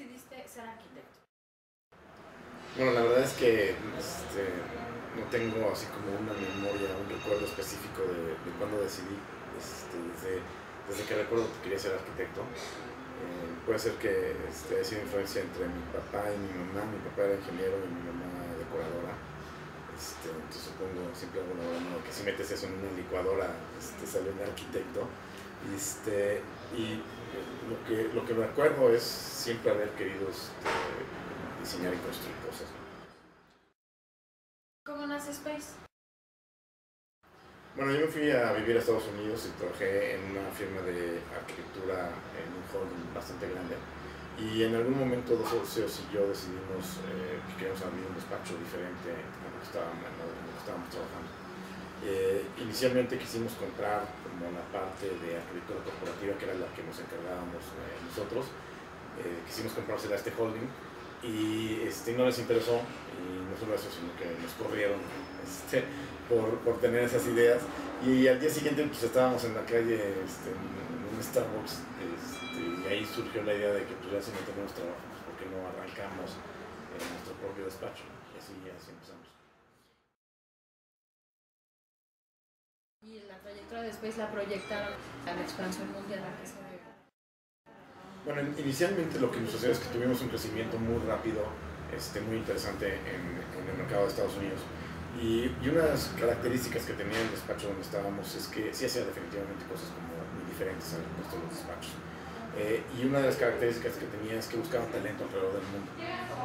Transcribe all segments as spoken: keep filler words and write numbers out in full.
decidiste ser arquitecto? Bueno, la verdad es que este, no tengo así como una memoria, un recuerdo específico de, de cuando decidí. Este, desde, desde que recuerdo que quería ser arquitecto. Eh, puede ser que este, haya sido influencia entre mi papá y mi mamá. Mi papá era ingeniero y mi mamá decoradora. Este, entonces supongo, siempre hago la broma que si metes eso en una licuadora este, sale un arquitecto. Este, y lo que, lo que me acuerdo es siempre haber querido este, diseñar y construir cosas. ¿Cómo nace Space? Bueno, yo me fui a vivir a Estados Unidos y trabajé en una firma de arquitectura en un holding bastante grande. Y en algún momento dos socios y yo decidimos eh, que queríamos abrir un despacho diferente a lo que estábamos, a lo que estábamos trabajando. Eh, inicialmente quisimos comprar como la parte de arquitectura corporativa, que era la que nos encargábamos eh, nosotros. Eh, quisimos comprársela a este holding y este, no les interesó, y no solo eso, sino que nos corrieron este, por, por tener esas ideas. Y al día siguiente pues, estábamos en la calle este, en un Starbucks este, y ahí surgió la idea de que pues, ya si no tenemos trabajo, pues, ¿por qué no arrancamos eh, nuestro propio despacho? Y así, así empezamos. Y la trayectoria de Space la proyectaron a la expansión mundial, ¿a qué se debe? Bueno, inicialmente lo que nos sucedió es que tuvimos un crecimiento muy rápido, este, muy interesante en, en el mercado de Estados Unidos. Y, y una de las características que tenía el despacho donde estábamos es que sí hacía definitivamente cosas como muy diferentes al resto de los despachos. Eh, y una de las características que tenía es que buscaban talento alrededor del mundo.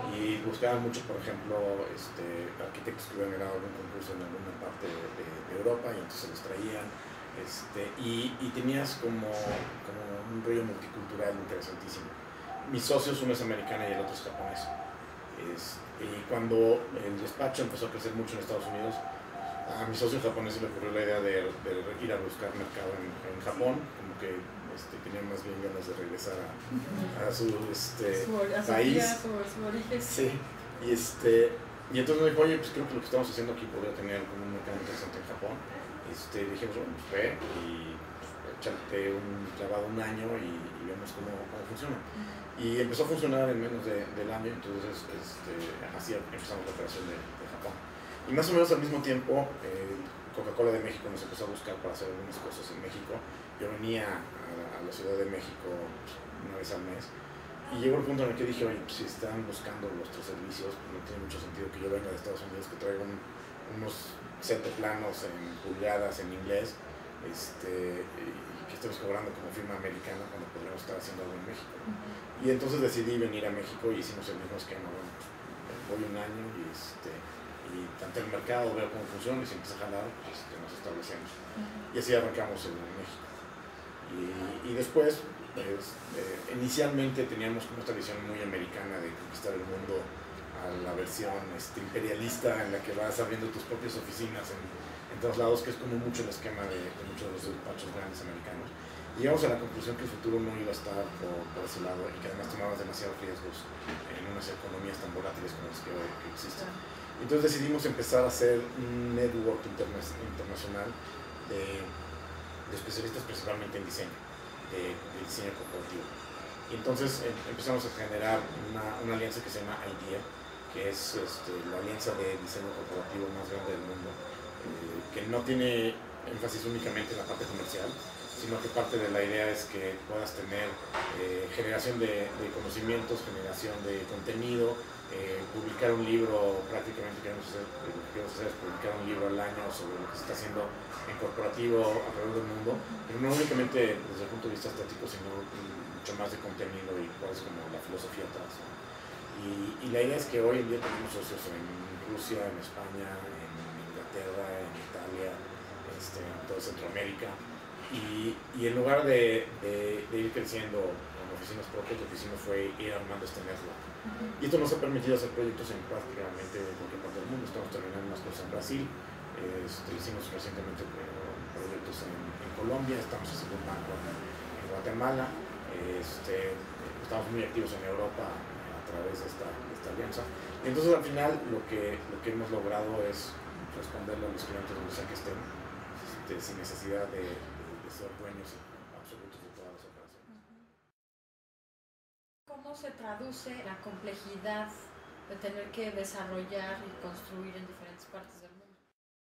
Y buscaban mucho, por ejemplo, este, arquitectos que hubieran ganado algún concurso en alguna parte de, de, de Europa y entonces los traían. Este, y, y tenías como, como un rollo multicultural interesantísimo. Mis socios, uno es americano y el otro es japonés. Es, y cuando el despacho empezó a crecer mucho en Estados Unidos, a mi socio japonés se le ocurrió la idea de, de ir a buscar mercado en, en Japón, como que este, tenían más bien ganas de regresar a, a su este, su, a su país. Vida, su, su origen. Sí, y, este, y entonces me dijo, oye, pues creo que lo que estamos haciendo aquí podría tener como un mercado interesante en Japón. Este, dijimos, bueno, pues ve y pues, échate un clavado un año y, y vemos cómo, cómo funciona. Uh-huh. Y empezó a funcionar en menos de, del año, entonces este, así empezamos la operación de, de Japón. Y más o menos al mismo tiempo, eh, Coca-Cola de México nos empezó a buscar para hacer algunas cosas en México. Yo venía a, a la Ciudad de México una vez al mes y llegó el punto en el que dije, oye, pues, si están buscando nuestros servicios, pues no tiene mucho sentido que yo venga de Estados Unidos, que traiga un, unos set de planos en pulgadas en inglés este, y que estemos cobrando como firma americana cuando podríamos estar haciendo algo en México. Uh-huh. Y entonces decidí venir a México y hicimos el mismo esquema. Bueno, voy un año y, este, y tanto el mercado, veo cómo funciona y si empieza a jalar, pues este, nos establecemos. Uh-huh. Y así arrancamos en México. Y, y después, pues, eh, inicialmente teníamos como esta visión muy americana de conquistar el mundo a la versión este, imperialista en la que vas abriendo tus propias oficinas en, en todos lados, que es como mucho el esquema de, de muchos de los despachos grandes americanos. Y llegamos a la conclusión que el futuro no iba a estar por, por ese lado y que además tomabas demasiados riesgos en unas economías tan volátiles como las que hoy que existen. Entonces decidimos empezar a hacer un network interna internacional de, de especialistas principalmente en diseño, de, de diseño corporativo. Y entonces eh, empezamos a generar una, una alianza que se llama IDEA, que es este, la alianza de diseño corporativo más grande del mundo, eh, que no tiene énfasis únicamente en la parte comercial, sino que parte de la idea es que puedas tener eh, generación de, de conocimientos, generación de contenido, eh, publicar un libro, prácticamente queremos hacer, lo que queremos hacer es publicar un libro al año sobre lo que se está haciendo en corporativo alrededor del mundo, pero no únicamente desde el punto de vista estético, sino mucho más de contenido y cuál es como la filosofía atrás, ¿no? Y, y la idea es que hoy en día tenemos socios en Rusia, en España, en Inglaterra, en Italia, este, en toda Centroamérica. Y, y en lugar de, de, de ir creciendo con oficinas propias, lo que hicimos fue ir armando este network. Uh-huh. Y esto nos ha permitido hacer proyectos en prácticamente cualquier parte del mundo. Estamos terminando unas cosas en Brasil, este, hicimos recientemente proyectos en, en Colombia, estamos haciendo un banco en Guatemala, este, estamos muy activos en Europa a través de esta, de esta alianza. Y entonces al final lo que, lo que hemos logrado es responderle a los clientes donde sea que estén, este, sin necesidad de, de, de ser dueños absolutos de todas las operaciones. ¿Cómo ¿Cómo se traduce la complejidad de tener que desarrollar y construir en diferentes partes del mundo?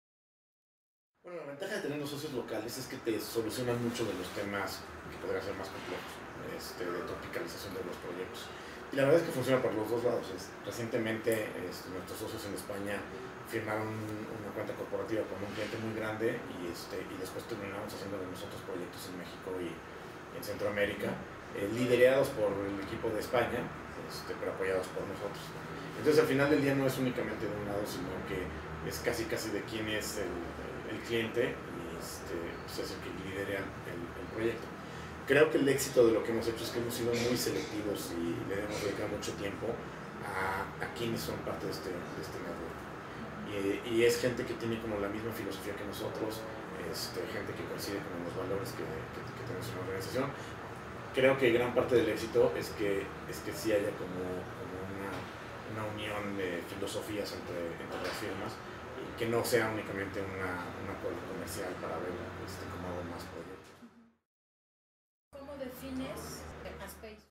Bueno, la ventaja de tener los socios locales es que te solucionan mucho de los temas que podrían ser más complejos, este, de tropicalización de los proyectos. Y la verdad es que funciona para los dos lados. Es, recientemente este, nuestros socios en España firmaron una cuenta corporativa con un cliente muy grande y, este, y después terminamos haciendo de nosotros proyectos en México y en Centroamérica, eh, liderados por el equipo de España, este, pero apoyados por nosotros. Entonces al final del día no es únicamente de un lado, sino que es casi casi de quién es el, el, el cliente y este, pues es el que lidera el, el proyecto. Creo que el éxito de lo que hemos hecho es que hemos sido muy selectivos y le hemos dedicado mucho tiempo a, a quienes son parte de este, de este network. Y, y es gente que tiene como la misma filosofía que nosotros, este, gente que coincide con los valores que, que, que tenemos en la organización. Creo que gran parte del éxito es que, es que sí haya como, como una, una unión de filosofías entre, entre las firmas y que no sea únicamente una, un acuerdo comercial para ver este, cómo hago más proyectos. ¿Cómo defines Aspace?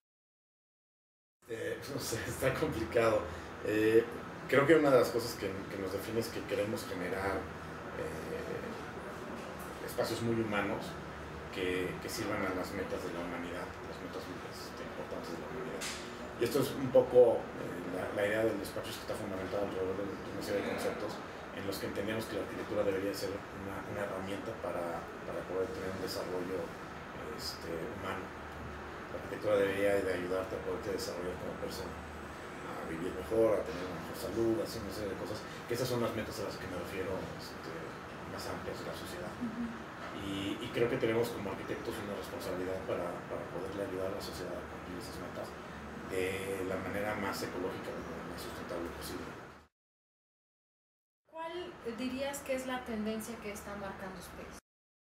Eh, no sé, está complicado. Eh, creo que una de las cosas que, que nos define es que queremos generar eh, espacios muy humanos que, que sirvan a las metas de la humanidad, las metas este, importantes de la humanidad. Y esto es un poco eh, la, la idea del despacho que está fundamentada alrededor de una serie de conceptos en los que entendemos que la arquitectura debería ser una, una herramienta para, para poder tener un desarrollo este, humano. La arquitectura debería de ayudarte a poderte desarrollar como persona, a vivir mejor, a tener una mejor salud, a hacer una serie de cosas, que esas son las metas a las que me refiero este, más amplias de la sociedad. Uh-huh. Y, y creo que tenemos como arquitectos una responsabilidad para, para poderle ayudar a la sociedad a cumplir esas metas de la manera más ecológica y más sustentable posible. ¿Cuál dirías que es la tendencia que está marcando Space?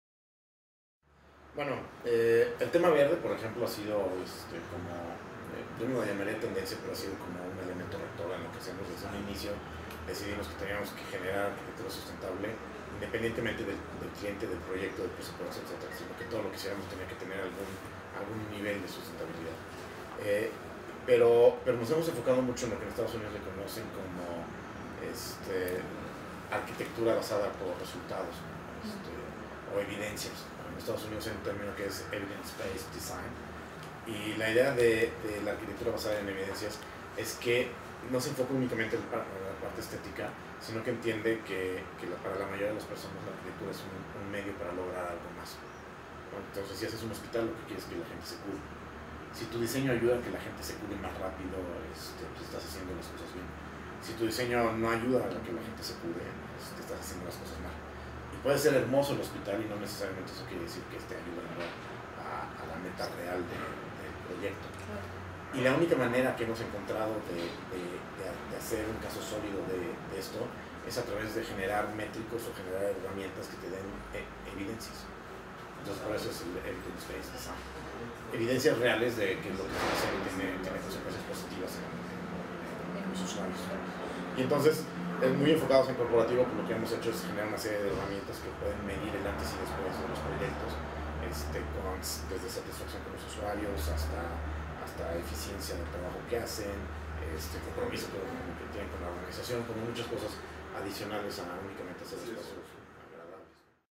Bueno, eh, el tema verde, por ejemplo, ha sido este, como, eh, yo no lo llamaría tendencia, pero ha sido como un elemento rector en lo que hacemos desde un inicio. Decidimos que teníamos que generar arquitectura sustentable, independientemente del, del cliente, del proyecto, del presupuesto, etcétera, sino que todo lo que hiciéramos tenía que tener algún, algún nivel de sustentabilidad. Eh, pero, pero nos hemos enfocado mucho en lo que en Estados Unidos reconocen como este, arquitectura basada por resultados este, o evidencias. En Estados Unidos hay un término que es Evidence-Based Design, y la idea de, de la arquitectura basada en evidencias es que no se enfoca únicamente en la parte estética, sino que entiende que, que la, para la mayoría de las personas la arquitectura es un, un medio para lograr algo más. Entonces, si haces un hospital, lo que quieres es que la gente se cure. Si tu diseño ayuda a que la gente se cure más rápido, este, pues estás haciendo las cosas bien. Si tu diseño no ayuda a que la gente se cure, este, estás haciendo las cosas mal. Y puede ser hermoso el hospital y no necesariamente eso quiere decir que esté ayudando a, a la meta real de, del proyecto. Y la única manera que hemos encontrado de, de, de, de hacer un caso sólido de, de esto es a través de generar métricos o generar herramientas que te den e evidencias. Entonces, por eso es el Evidence-Based Design. Evidencias reales de que lo que estás haciendo tiene, tiene consecuencias positivas en, en, en los usuarios. Y entonces, es muy enfocados en corporativo, pues lo que hemos hecho es generar una serie de herramientas que pueden medir el antes y después de los proyectos, este, con, desde satisfacción con los usuarios hasta hasta eficiencia del trabajo que hacen, este, compromiso que, que tienen con la organización, como muchas cosas adicionales a únicamente hacer espacios agradables.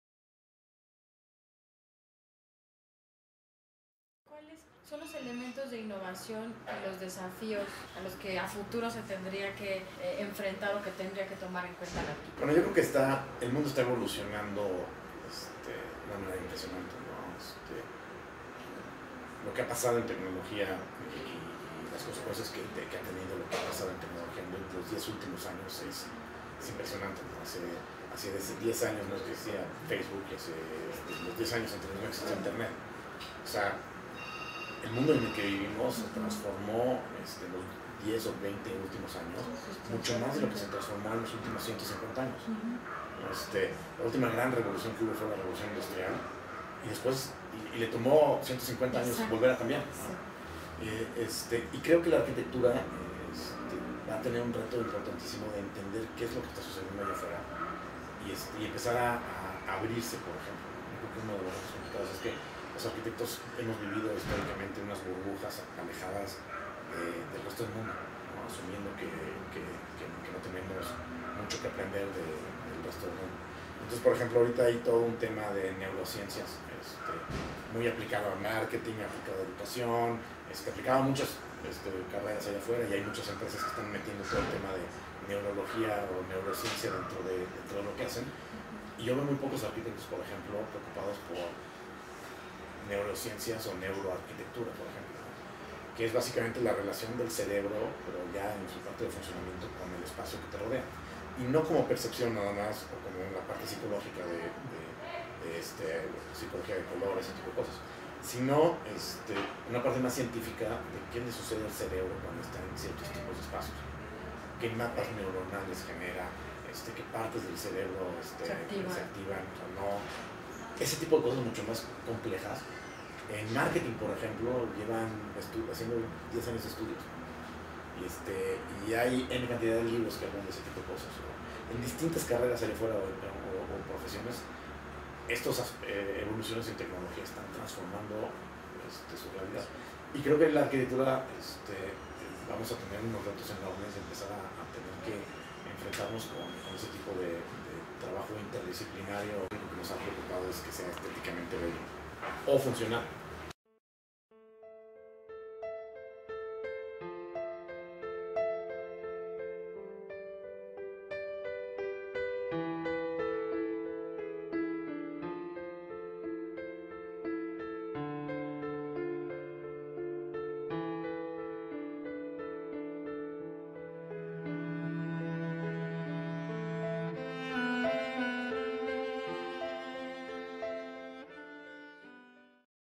¿Cuáles son los elementos de innovación y los desafíos a los que a futuro se tendría que eh, enfrentar o que tendría que tomar en cuenta la arquitectura? Bueno, yo creo que está, el mundo está evolucionando este, de una manera impresionante, ¿no? Este, lo que ha pasado en tecnología y, y las consecuencias que, de, que ha tenido lo que ha pasado en tecnología en los diez últimos años es, es impresionante, ¿no? Hace, hace diez años no existía Facebook, y hace los diez años anteriores no existía Internet. O sea, el mundo en el que vivimos se transformó este, los diez o veinte últimos años, mucho más de lo que se transformó en los últimos ciento cincuenta años. Este, la última gran revolución que hubo fue la revolución industrial, y después y, y le tomó ciento cincuenta años Exacto. volver a cambiar, ¿no? eh, este, y creo que la arquitectura este, va a tener un reto importantísimo de entender qué es lo que está sucediendo allá afuera y, este, y empezar a, a abrirse, por ejemplo. Yo creo que uno de los complicados es que los arquitectos hemos vivido históricamente unas burbujas alejadas de de, del resto del mundo, ¿no? Asumiendo que, que, que, que no tenemos mucho que aprender de, del resto del mundo. Entonces, por ejemplo, ahorita hay todo un tema de neurociencias, este, muy aplicado al marketing, aplicado a educación, este, aplicado a muchas este, carreras allá afuera, y hay muchas empresas que están metiendo todo el tema de neurología o neurociencia dentro de, dentro de lo que hacen. Y yo veo muy pocos arquitectos, por ejemplo, preocupados por neurociencias o neuroarquitectura, por ejemplo, ¿no? Que es básicamente la relación del cerebro, pero ya en su parte de funcionamiento, con el espacio que te rodea. Y no como percepción nada más, o como la parte psicológica de, de, de este, psicología de colores, ese tipo de cosas, sino este, una parte más científica de qué le sucede al cerebro cuando está en ciertos tipos de espacios, qué mapas neuronales genera, este, qué partes del cerebro este, se, activa. se activan o no, ese tipo de cosas mucho más complejas. En marketing, por ejemplo, llevan haciendo diez años de estudios, y, este, y hay N cantidad de libros que hablan de ese tipo de cosas, ¿no? En distintas carreras allá afuera o, o, o profesiones, estas eh, evoluciones en tecnología están transformando este, su realidad. Y creo que en la arquitectura este, vamos a tener unos retos enormes de empezar a, a tener que enfrentarnos con, con ese tipo de, de trabajo interdisciplinario. Lo que nos ha preocupado es que sea estéticamente bello o funcional.